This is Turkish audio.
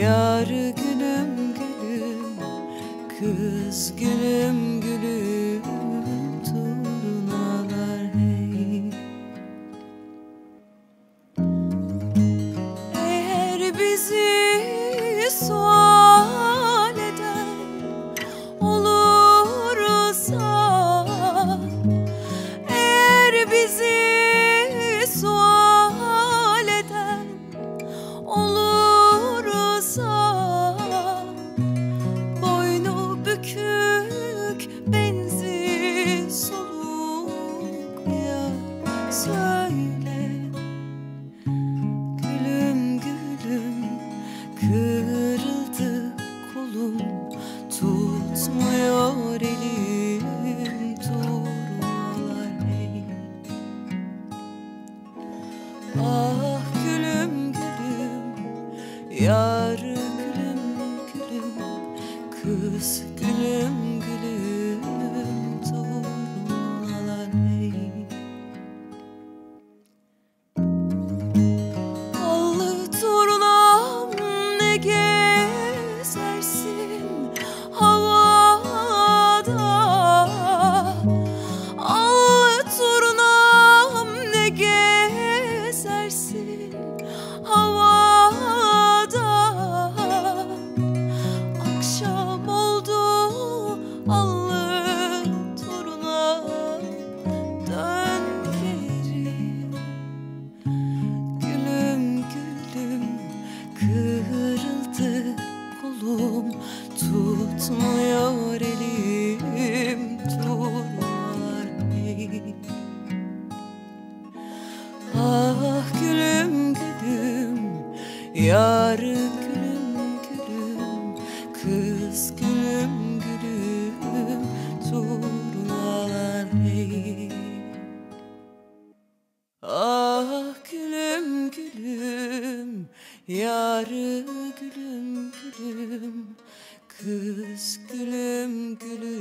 Yar gülüm gülüm, kız gülüm gülüm, turnalar hey. Eğer bizi sual eden olursa, eğer bizi sual eden olursa, boynu bükük benzi soluk ya söyle. Gülüm gülüm, kırıldı kolum, tutmuyor elim, turnalar hey. Ah gülüm gülüm, yar gülüm gülüm, kız gülüm gülüm, turnalar hey. Allı turnam ne gezersin havada, allı turnam ne gezersin havada. Akşam oldu allı turna, dön geri. Gülüm gülüm, kırıldı kolum, tutmuyor elim, turnalar hey. Ah gülüm gülüm, yar gülüm gülüm, kız gülüm gülüm, turnalar hey. Ah gülüm gülüm, yar gülüm gülüm, kız gülüm gülüm.